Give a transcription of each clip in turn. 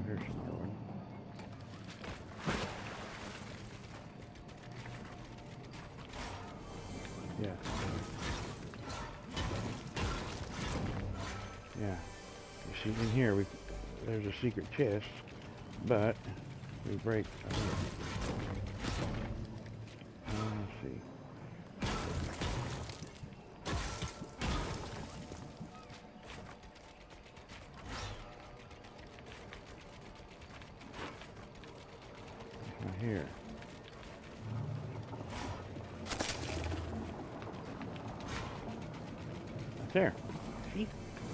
here's another one. Yeah. Yeah. You see, in here, there's a secret chest, but we break. Let's see. Right here. Right there. See?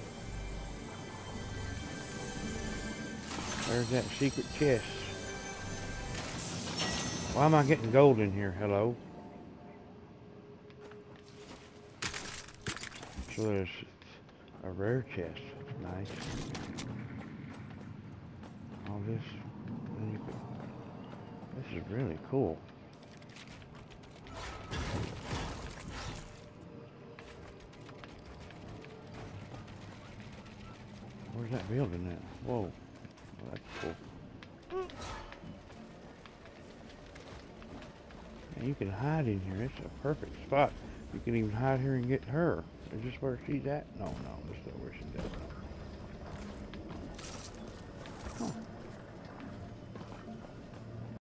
There's that secret chest. Why am I getting gold in here? Hello? So there's a rare chest. Nice. All this. This is really cool. Where's that building at? Whoa. Well, that's cool. And you can hide in here. It's a perfect spot. You can even hide here and get her. Is this where she's at? No, no. This is where she's at.